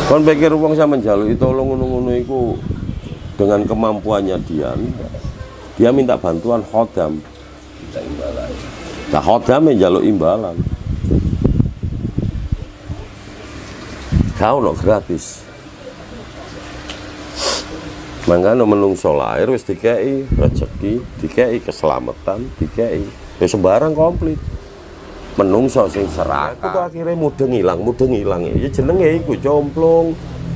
Kon pikir wong sampe njaluki tolong ngono-ngono iku dengan kemampuannya dia minta bantuan khodam. Minta imbalan. Nah khodam njaluk imbalan. Kau no gratis. Mangkane menungso lahir wis dikei rezeki, dikei keselamatan, dikei ya sembarang komplit. Menungso sing serakah. Aku tuh akhirnya mudeng ilang ya jenenge iku complung.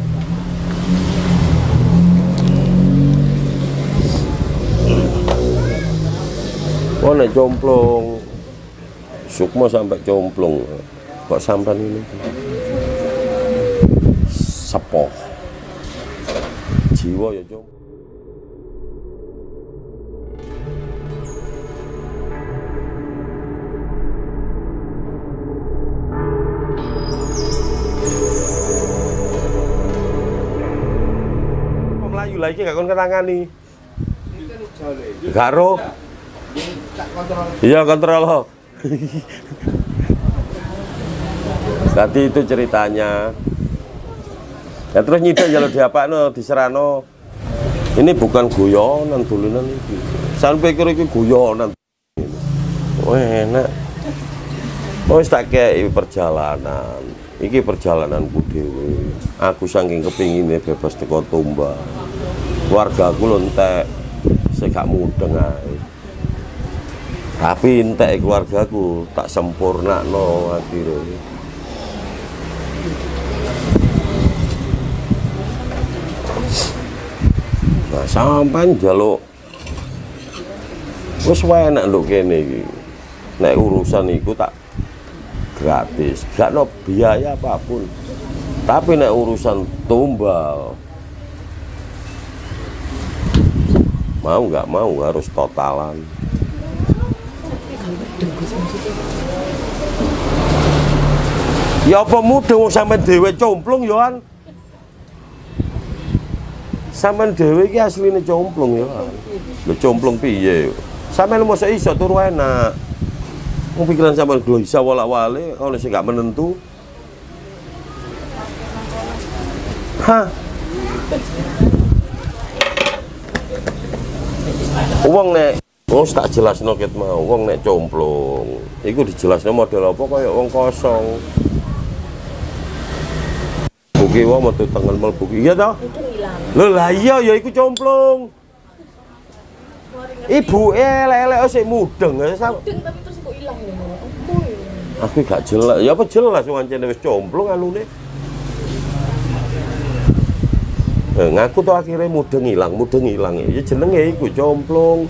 Oh nek complung Sukmo sampai complung kok sampan ini sepoh jiwa ya complung. Melayu lagi gak kon ketangani karo iya kontrol. Tadi itu ceritanya ya, terus nyidok jalur diapakno diserano ini bukan guyonan dulunan iki sampai pikir iki guyonan enak wis tak kei perjalanan iki perjalananku dhewe aku saking kepingine bebas teko Tumbal keluargaku lho entek sing gak mudeng ae tapi entek keluargaku tak sempurnakno akhirnya. Nah sampai njaluk wis enak lho kene iki nek urusan iku tak gratis gak no biaya apapun tapi nek urusan Tumbal mau nggak mau harus totalan. Ya apa mudeng sampean dhewe complung ya kan. Sampean dhewe iki asline complung ya kan. Lho complung piye? Sampean mosok iso turu enak. Wong pikiran sampean gloisa wolak-walik ono sing gak menentu. Hah. Wong nek tak jelasno ket mau wong nek complung iku dijelasno model apa kaya wong kosong. Buki wong metu tengen mlebu iya ta? Lho lah iya ya iku complung. Ibuke elek-elek sik mudeng. Mudeng tapi terus kok ilang ya. Aku gak jelas. Ya apa jelas wong ancene wis complung alune. Ngaku tuh akhirnya mudeng ilang ya jenenge iku complung.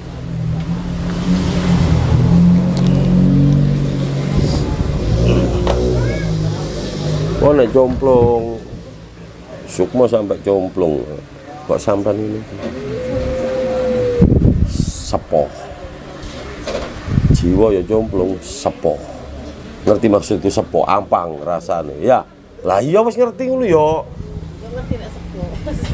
Oh nek complung Sukmo sampai complung kok sampan ini sepoh jiwa ya complung sepoh ngerti maksud itu sepoh ampang rasanya ya lah iya wis ngerti ngono ya ngerti nek sepoh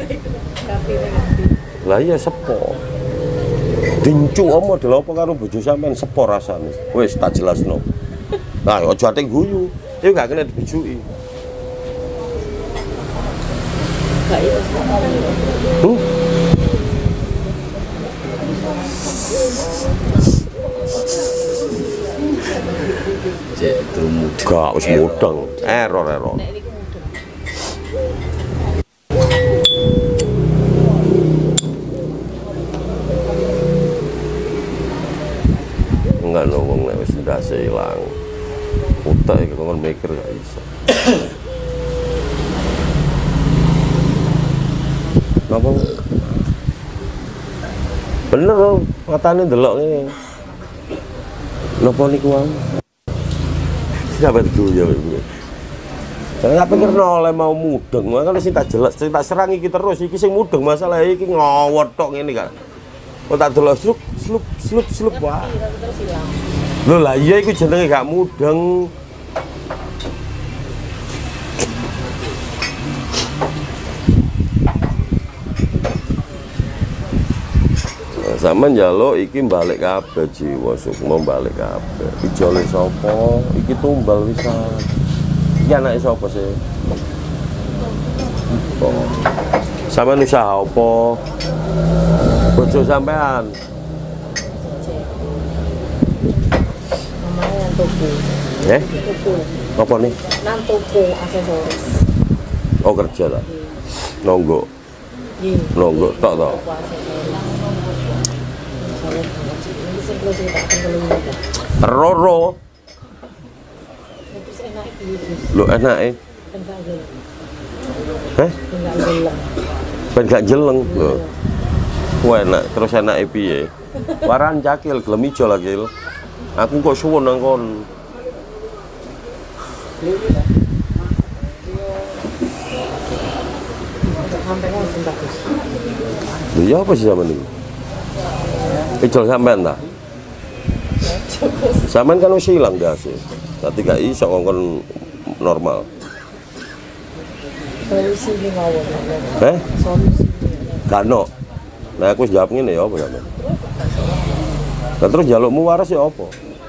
lah iya sepoh dincung omo model apa karo bojo sampean sepoh rasane wis tak jelasno nah aja ate guyu iki gak kena dibujuki. Gak wis mudeng error enggak no wong nek wis ndase ilang utek iki kon mikir gak iso. Napa? Bener loh, matane ndelok ngene. Napa niku wae? Siapa itu ya? Saya pikir oleh mau mudeng, makanya sih tak jelas, sih tak serang iki terus, iki sing mudeng masalah iki ngawot tok ngene kan. Kok tak delok slup wae. Lho lah iya iku jenenge gak mudeng. Sama njaluk iki balik kabeh jiwa Sukmo balik kabeh. Ijole sapa? Iki Tumbal wisan. Iki anake sapa sih? Oh. Sampeyan usaha apa? Bojo sampean. Namanya nang toko. Toko. Apa nih? Nang toko aksesoris. Oh kerja tak? Nonggo. Iya. Nonggo tok tok. Toko aksesoris. Ini sing kula critakan keluyuran. Roro. Terus enak iki. Lo enake. Ben gak gelem. Heh? Ben gak gelem. Ben gak jeleng. Lho. Wah enak, terus enake piye? Waran cakil gelem ijo lagi. Aku kok suwun nang kon. Sampai ngono bagus. Lho ya apa sih sampean iki? Ijol sampean ta? Sampean kan wis ilang dasi. Dadi gak iso ngongkon normal. Solusi ini mawon. Solusi. Gak ono. Nah aku wis jawab ngene ya apa sampean? Lah terus jalukmu waras ya apa?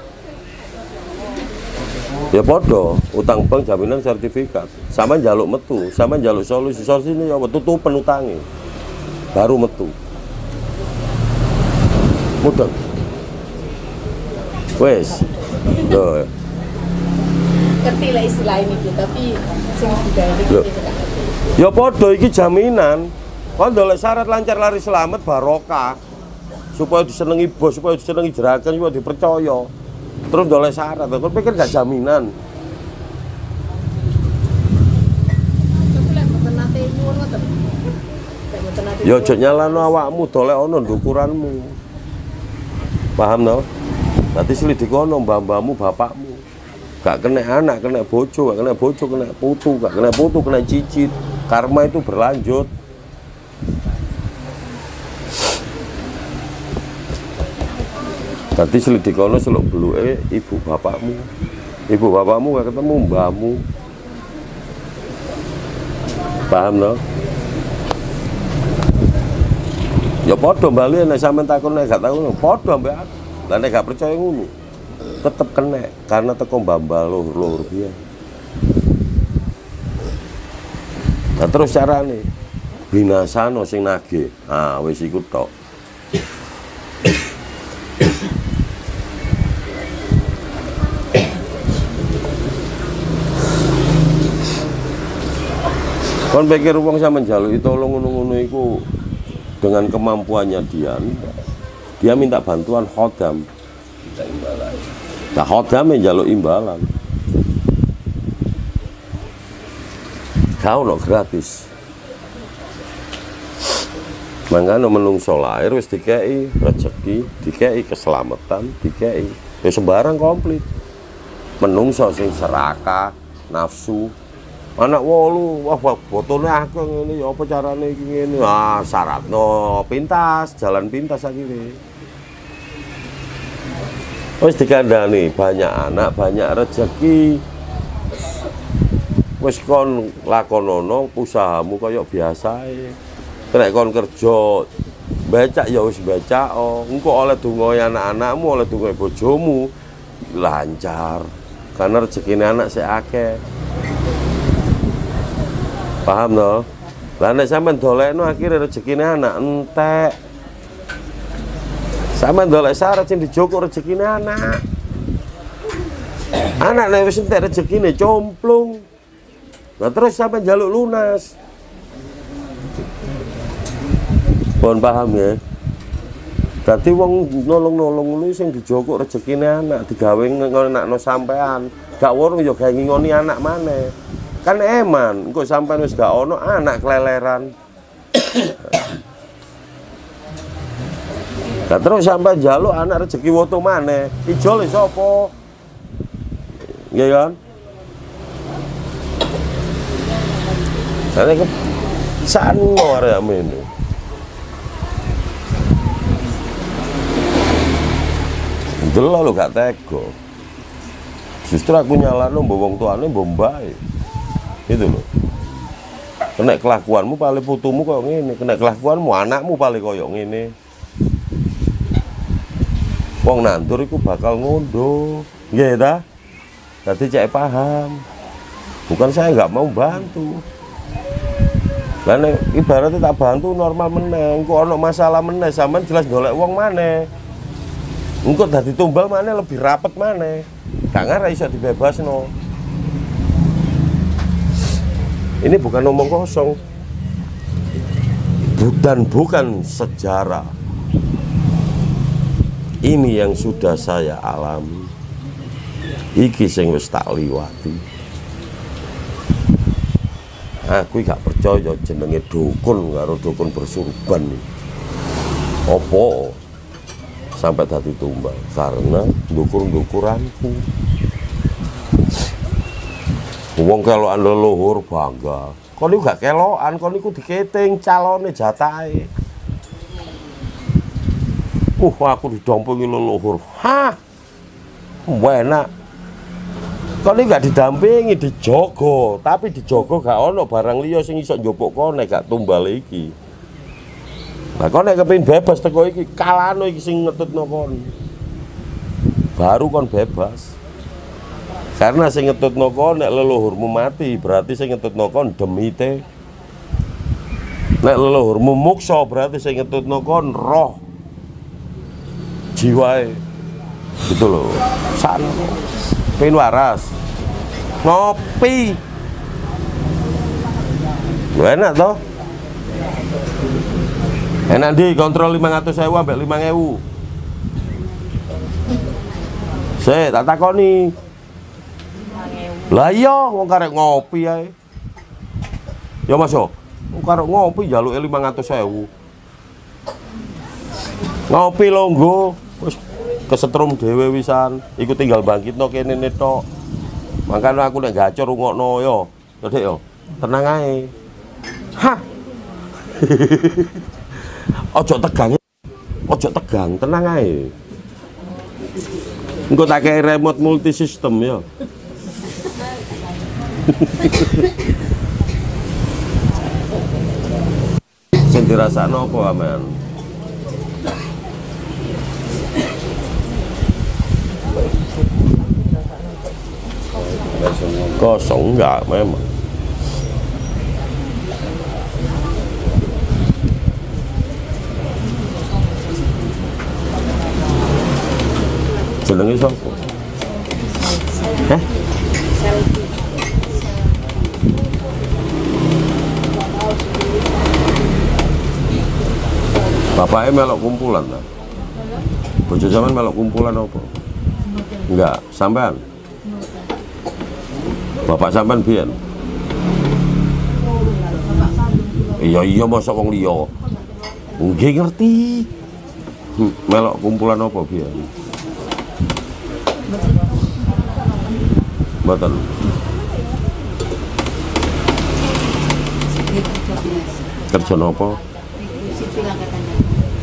Ya podo, utang bank jaminan sertifikat. Sama jaluk metu, sama jaluk solusi. Solusi ini ya apa? Tutupen utange. Baru metu. Mudah. Wes. Loh. Ngerti lah istilah ini tapi sing budaya iki. Ya podo iki jaminan. Kon ndolek syarat lancar lari selamat barokah. Supaya disenengi bos, supaya disenengi jerakan, supaya dipercaya. Terus ndolek syarat, kon pikir gak jaminan. Ya aja nyalano awakmu, dolek ana ndukuranmu. Paham to? Dadi selidik ono mbah-mbahmu, bapakmu. Gak kena anak, kena bojo, gak kena bojo, kena putu, gak kena putu, kena cicit. Karma itu berlanjut. Tadi selidik kono seluk beluke ibu bapakmu. Ibu bapakmu gak ketemu mbahmu. Paham no? Ya padha bali nek sampean takon nek gak takon padha ambek aku. Lah nek gak percaya ngono tetep kena karena teko mbambal lur-lur piye. Nah terus carane binasano sing nagih. Ah wis iku tok. Kon pikir wong sampe njaluki tolong ngono-ngono iku dengan kemampuannya dia minta bantuan khodam, minta imbalan. Nah khodam njaluk imbalan. Kau no gratis. Mangkane menungso lahir wis dikei rezeki, dikei keselamatan, dikei ya sembarang komplit. Menungso sing serakah, nafsu. Anak 8, wah botone akeh ngene ya apa carane iki ngene. Ah syaratno pintas, jalan pintas akhire. Wis dikandani banyak anak, banyak rezeki. Wis kon lakonono usahamu kaya biasae. Nek kon kerja becak ya wis becak, engko oleh dongoe anak-anakmu, oleh dongoe bojomu lancar. Karena rezekine anak sik akeh. Paham no? Lah nek sampean dolekno akhire rezekine anak entek. Sampeyan ndolek syarat sing dijokok rezekine anak. Anak nek wis entek rezekine complung. Nah terus sampeyan njaluk lunas. Pun paham ya? Dadi wong nolong-nolong ngono sing dijokok rezekine anak, digawe ngenakno sampean. Gak wurung ya gawe ngingoni anak maneh. Kan eman, engko sampean wis gak ono anak keleleran. Nah terus sampai njaluk anak rezeki woto maneh. Ijol sapa? Nggih kan? Jane sano arek mene. Delok lho gak tega. Justru aku nyalano mbok wong tuane mbok mbae. Itu loh. Kena kelakuanmu paling putumu kaya ngene, kena kelakuanmu anakmu paling kaya ngene. Wong nandur iku bakal ngondo. Nggih ta? Dadi cek paham. Bukan saya nggak mau bantu. Lah nek ibaratnya tak bantu normal meneh, engko ana masalah meneh sampean jelas golek wong maneh. Engko dadi tumbal maneh lebih rapet maneh. Gak ngara iso dibebasno. Ini bukan omong kosong. Dan bukan sejarah. Ini yang sudah saya alami. Iki sing wis tak liwati. Aku gak percaya jenenge dukun karo dukun bersurban. Apa sampai tadi tumbal karena dukur-dukuranku. Wong kelokan leluhur bangga. Kon niku gak kelokan, kon niku diketing calone jatahe. Aku didampingi leluhur. Hah. Enak. Kon niku gak didampingi, dijogo, tapi dijogo gak ono barang liya sing iso njupuk kone gak tumbal iki. Lah kon nek kepengin bebas teko iki, kalano iki sing ngetutno kon. Baru kon bebas. Karena sing ngetutno kon nek leluhurmu mati, berarti sing ngetutno kon demite. Nek leluhurmu muksa, berarti sing ngetutno kon roh jiwae. Gitu loh. Sana. Pengen waras. Ngopi. Lu enak toh? Enak di kontrol 500.000 sampai 5.000. Tak takoni. Lah iya wong karek ngopi ae. Ya Mas yo. Wong karek ngopi jaluke 500.000. Ngopi longgo wis kesetrum dhewe wisan. Iku tinggal bangkitno kene tok. Makane aku nek gacor rungokno yo. Dek yo. Tenang ae. Hah. Ojo tegang, tenang ae. Engko tak kei remote multi system ya. Sing dirasakno apa aman? Kosong enggak memang. Jenenge sapa? Heh? Bapaknya melok kumpulan ta? Bojo sampean melok kumpulan apa? Enggak, sampean. Bapak sampean biyen. Iya masa wong liya. Nggih ngerti. Melok kumpulan apa biyen? Mboten. Kerja apa? Sipil angkatan darat.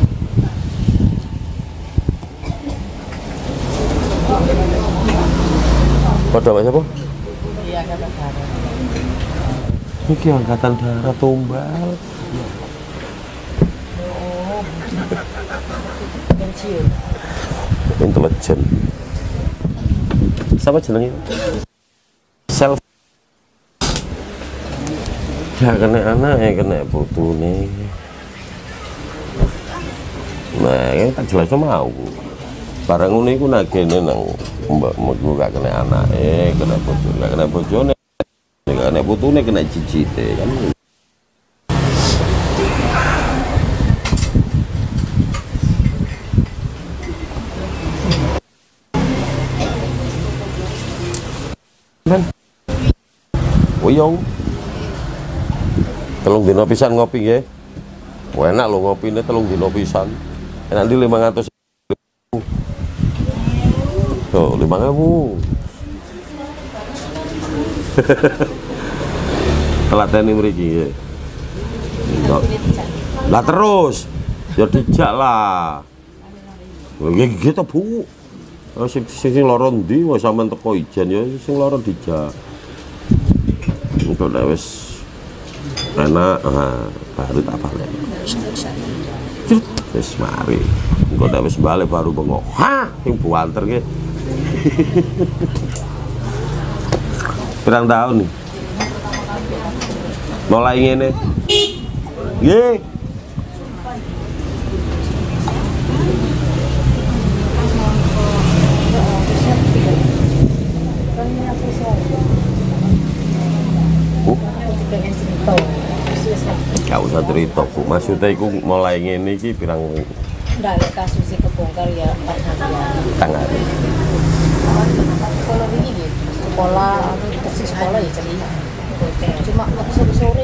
Pada siapa? Iya, angkatan darat. Iki angkatan darat tumbal. Pensiun. Intelijen. Siapa jenenge? Self. Ya kena anak, kena putune. Nah, ini tak jelas mau. Barang ini aku nagene nang mbakmu gak kena anak, kena bojone, gak kena bojone, gak kena putune, kena cicite kan. Men, woyong, telung dino pisan ngopi ya, enak lo ngopi ini telung dino pisan, nanti 500.000, tuh 5.000, telateni mriki ya, lah terus, ya dijak lah, gitu bu. Sing lara ndi wis sampean teko ijen ya sing lara dijak. Engko nek wis enak, baru tak balik. Wis mari. Engko nek wis balik baru bengok. Hah, sing buanter ki. Pirang tahun nih? Mulai ngene. Nggih. Gak usah cerita, Bu. Maksudnya iku mulai ngene iki pirang Nggak ada kasusnya kebongkar ya 4 hari. tanggal. Kalau ini gitu, sekolah, kasih sekolah ya cerita. Cuma waktu sore-sore